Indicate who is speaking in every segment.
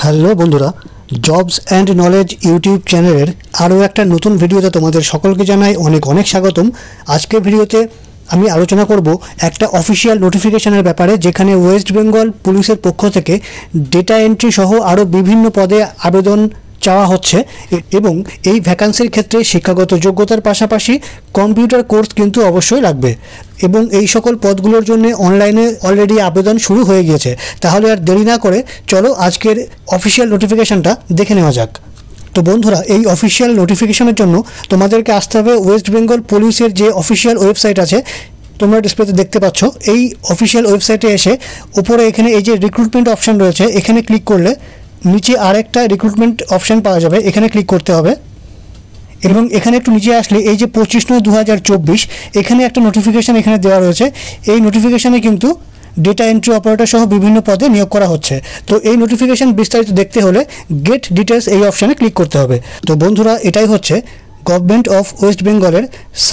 Speaker 1: Hello বন্ধুরা, jobs and knowledge YouTube চ্যানেলের আরও একটা নতুন ভিডিওতে তোমাদের সকলকে জানাই অনেক অনেক স্বাগতম। আজকের ভিডিওতে আমি আলোচনা করব একটা অফিসিয়াল নোটিফিকেশনের ব্যাপারে, যেখানে ওয়েস্ট বেঙ্গল পুলিশের পক্ষ থেকে ডেটা এন্ট্রি সহ আরও বিভিন্ন পদে আবেদন চাওয়া হচ্ছে এবং এই ভ্যাকান্সির ক্ষেত্রে শিক্ষাগত যোগ্যতার পাশাপাশি কম্পিউটার কোর্স কিন্তু অবশ্যই লাগবে এবং এই সকল পদগুলোর জন্য অনলাইনে অলরেডি আবেদন শুরু হয়ে গিয়েছে। তাহলে আর দেরি না করে চলো আজকের অফিসিয়াল নোটিফিকেশনটা দেখে নেওয়া যাক। তো বন্ধুরা, এই অফিসিয়াল নোটিফিকেশনের জন্য তোমাদেরকে আসতে হবে ওয়েস্ট বেঙ্গল পুলিশের যে অফিসিয়াল ওয়েবসাইট আছে, তোমরা ডিসপ্লেতে দেখতে পাচ্ছ। এই অফিসিয়াল ওয়েবসাইটে এসে উপরে এখানে এই যে রিক্রুটমেন্ট অপশান রয়েছে, এখানে ক্লিক করলে নিচে আরেকটা রিক্রুটমেন্ট অপশান পাওয়া যাবে, এখানে ক্লিক করতে হবে এবং এখানে একটু নিচে আসলে এই যে 25/9/2024 এখানে একটা নোটিফিকেশান এখানে দেওয়া রয়েছে। এই নোটিফিকেশানে কিন্তু ডেটা এন্ট্রি অপারেটর সহ বিভিন্ন পদে নিয়োগ করা হচ্ছে। তো এই নোটিফিকেশান বিস্তারিত দেখতে হলে গেট ডিটেলস এই অপশানে ক্লিক করতে হবে। তো বন্ধুরা, এটাই হচ্ছে গভর্নমেন্ট অফ ওয়েস্ট বেঙ্গলের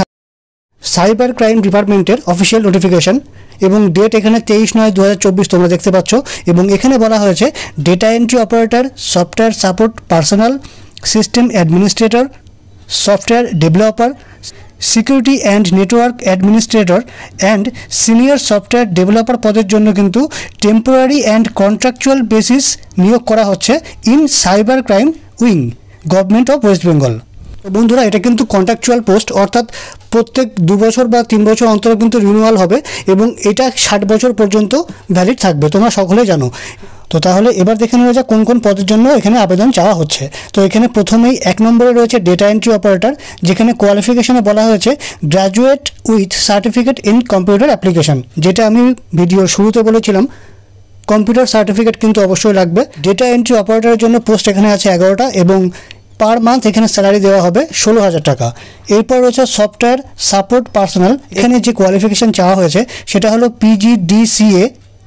Speaker 1: সাইবার ক্রাইম ডিপার্টমেন্টের অফিসিয়াল নোটিফিকেশান এবং ডেট এখানে 23/9/2024 তোমরা দেখতে পাচ্ছ। এবং এখানে বলা হয়েছে data entry operator, software support personnel, system administrator, software developer, security and network administrator and senior software developer পদের জন্য কিন্তু টেম্পোরারি অ্যান্ড কন্ট্রাকচুয়াল বেসিস নিয়োগ করা হচ্ছে in cyber crime wing, government of west Bengal. বন্ধুরা, এটা কিন্তু কন্ট্রাকচুয়াল পোস্ট, অর্থাৎ প্রত্যেক 2 বছর বা 3 বছর অন্তর কিন্তু রিনিউয়াল হবে এবং এটা 60 বছর পর্যন্ত ভ্যালিড থাকবে, তোমরা সকলেই জানো। তো তাহলে এবার দেখে নেওয়া যাক কোন কোন পদের জন্য এখানে আবেদন চাওয়া হচ্ছে। তো এখানে প্রথমেই 1 নম্বরে রয়েছে ডেটা এন্ট্রি অপারেটর, যেখানে কোয়ালিফিকেশনে বলা হয়েছে graduate with certificate in computer application, যেটা আমি ভিডিওর শুরুতে বলেছিলাম। কম্পিউটার সার্টিফিকেট কিন্তু অবশ্যই লাগবে। ডেটা এন্ট্রি অপারেটরের জন্য পোস্ট এখানে আছে 11টা এবং পার মান্থ এখানে স্যালারি দেওয়া হবে 16,000 টাকা। এরপর রয়েছে সফটওয়্যার সাপোর্ট পার্সোনাল, এখানে যে কোয়ালিফিকেশান চাওয়া হয়েছে সেটা হলো PGDCA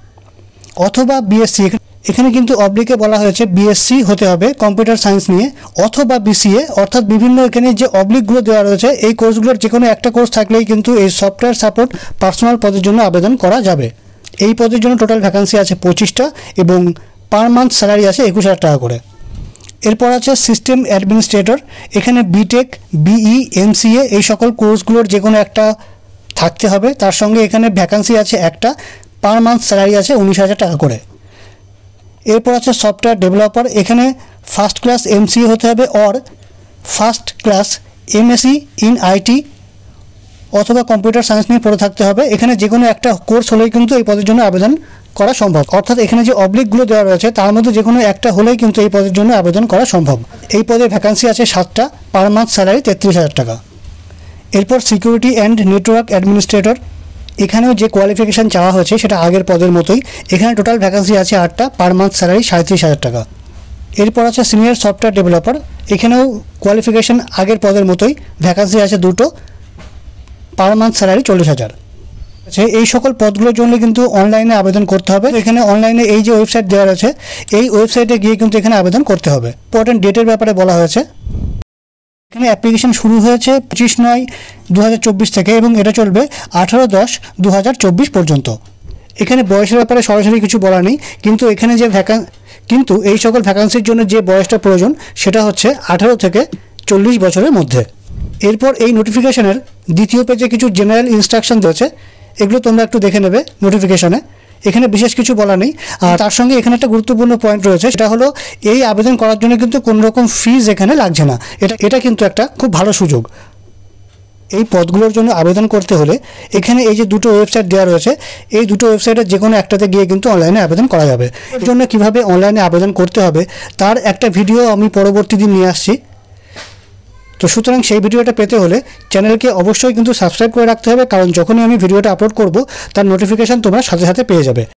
Speaker 1: অথবা BSc। এখানে কিন্তু অবলিকে বলা হয়েছে BSc হতে হবে কম্পিউটার সায়েন্স নিয়ে, অথবা BCA, অর্থাৎ বিভিন্ন এখানে যে অবলিকগুলো দেওয়া রয়েছে এই কোর্সগুলোর যে কোনো একটা কোর্স থাকলেই কিন্তু এই সফটওয়্যার সাপোর্ট পার্সোনাল পদের জন্য আবেদন করা যাবে। এই পদের জন্য টোটাল ভ্যাকান্সি আছে 25টা এবং পার মান্থ স্যালারি আছে 21,000 টাকা করে। এরপর আছে সিস্টেম অ্যাডমিনিস্ট্রেটর, এখানে BTech, BE, MCA এই সকল কোর্সগুলোর যে কোনো একটা থাকতে হবে। তার সঙ্গে এখানে ভ্যাকান্সি আছে একটা, পার মান্থ স্যালারি আছে 19,000 টাকা করে। এরপর আছে সফটওয়্যার ডেভেলপার, এখানে ফার্স্ট ক্লাস MCA হতে হবে or first class MSc in IT অথবা কম্পিউটার সায়েন্স নিয়ে পড়ে থাকতে হবে। এখানে যে কোনো একটা কোর্স হলেই কিন্তু এই পদের জন্য আবেদন করা সম্ভব, অর্থাৎ এখানে যে অবলিকগুলো দেওয়া রয়েছে তার মধ্যে যে কোনো একটা হলেই কিন্তু এই পদের জন্য আবেদন করা সম্ভব। এই পদে ভ্যাকান্সি আছে 7টা, পার মান্থ স্যালারি 33,000 টাকা। এরপর সিকিউরিটি অ্যান্ড নেটওয়ার্ক অ্যাডমিনিস্ট্রেটর, এখানেও যে কোয়ালিফিকেশান চাওয়া হয়েছে সেটা আগের পদের মতোই। এখানে টোটাল ভ্যাকান্সি আছে 8টা, পার মান্থ স্যালারি 37,000 টাকা। এরপর আছে সিনিয়র সফটওয়্যার ডেভেলপার, এখানেও কোয়ালিফিকেশান আগের পদের মতোই, ভ্যাকান্সি আছে 2টো, পার মান্থ স্যালারি 40,000। এই সকল পদগুলোর জন্য কিন্তু অনলাইনে আবেদন করতে হবে। এখানে অনলাইনে এই যে ওয়েবসাইট দেওয়া রয়েছে এই ওয়েবসাইটে গিয়ে কিন্তু এখানে আবেদন করতে হবে। ইম্পর্টেন্ট ডেটের ব্যাপারে বলা হয়েছে, এখানে অ্যাপ্লিকেশন শুরু হয়েছে 25/9/2024 থেকে এবং এটা চলবে 18/10/2024 পর্যন্ত। এখানে বয়সের ব্যাপারে সরাসরি কিছু বলা নেই, কিন্তু এখানে যে কিন্তু এই সকল ভ্যাকান্সির জন্য যে বয়সটা প্রয়োজন সেটা হচ্ছে 18 থেকে 40 বছরের মধ্যে। এরপর এই নোটিফিকেশনের দ্বিতীয় পেজে কিছু জেনারেল ইনস্ট্রাকশন রয়েছে, এগুলো তোমরা একটু দেখে নেবে নোটিফিকেশনে। এখানে বিশেষ কিছু বলা নেই। আর তার সঙ্গে এখানে একটা গুরুত্বপূর্ণ পয়েন্ট রয়েছে, সেটা হলো এই আবেদন করার জন্য কিন্তু কোনো রকম ফিজ এখানে লাগছে না। এটা কিন্তু একটা খুব ভালো সুযোগ। এই পদগুলোর জন্য আবেদন করতে হলে এখানে এই যে 2টো ওয়েবসাইট দেওয়া রয়েছে, এই 2টো ওয়েবসাইটের যে কোনো একটাতে গিয়ে কিন্তু অনলাইনে আবেদন করা যাবে। এর জন্য কীভাবে অনলাইনে আবেদন করতে হবে তার একটা ভিডিও আমি পরবর্তী দিন নিয়ে আসছি। তো সুতরাং সেই ভিডিওটা পেতে হলে চ্যানেলকে অবশ্যই কিন্তু সাবস্ক্রাইব করে রাখতে হবে, কারণ যখনই আমি ভিডিওটা আপলোড করব তার নোটিফিকেশান তোমরা সাথে সাথে পেয়ে যাবে।